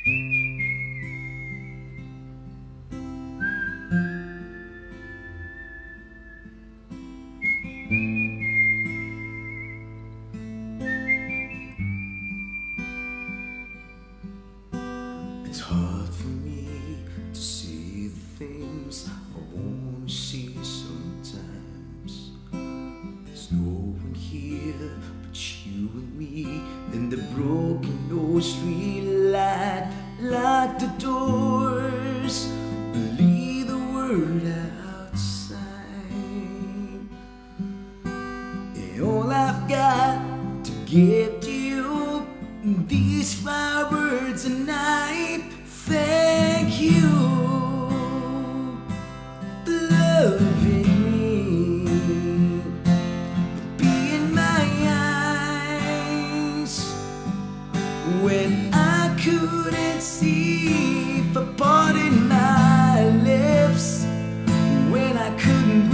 It's hard for me to see the things I want to see sometimes. There's no one here but you and me, and the broken old street light. Lock the doors, leave the world outside. And all I've got to give to you, these 5 words a night. Thank you for loving me, for being my eyes when I couldn't see, for parting my lips when I couldn't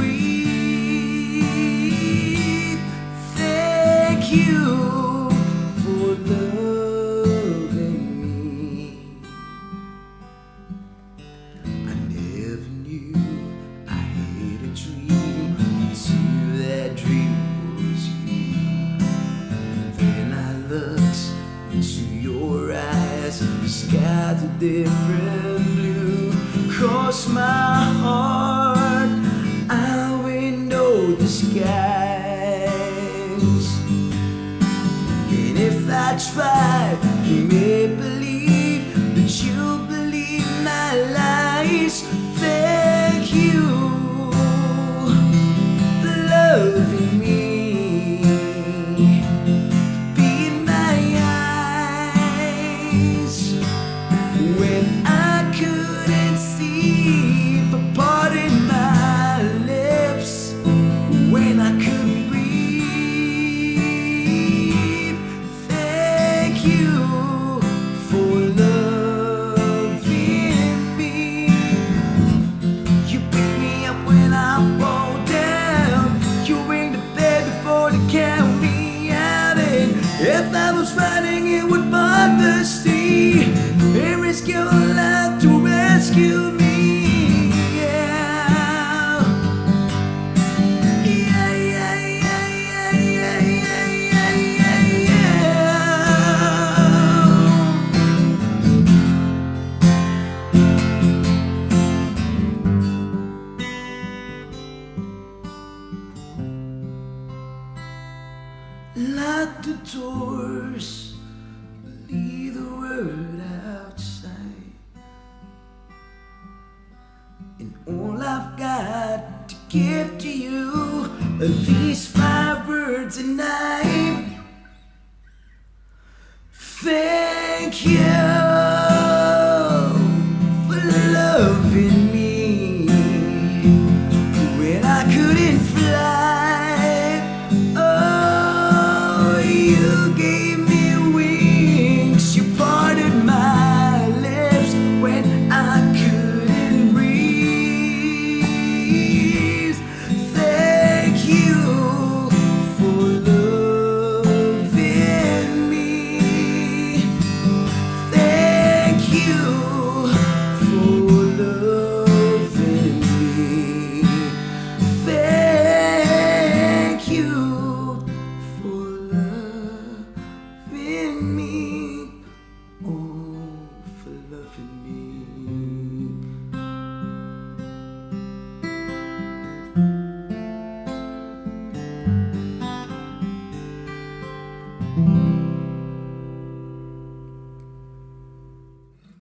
breathe. Thank you for loving me. I never knew I had a dream until that dream was you. Then I looked into your eyes, the sky's a different blue. Cross my heart, I window the skies. And if I try to make believe that you believe my lies, thank you for loving me, being my eyes when I couldn't see, for parting my lips when I couldn't breathe. Thank you for loving me. You pick me up when I fall down, you ring the bell before they count me out. And if I was running, it would part the sea and risk your life to rescue me. Yeah. Yeah, yeah, yeah, yeah, yeah, yeah, yeah, yeah, yeah. Lock the doors, leave the world outside. And all I've got to give to you are these 5 words a night. Thank you.